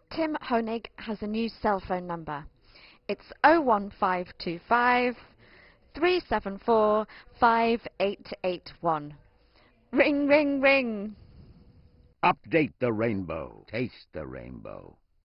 Tim Honig has a new cell phone number. It's 01525 374 5881. Ring, ring, ring. Update the rainbow. Taste the rainbow.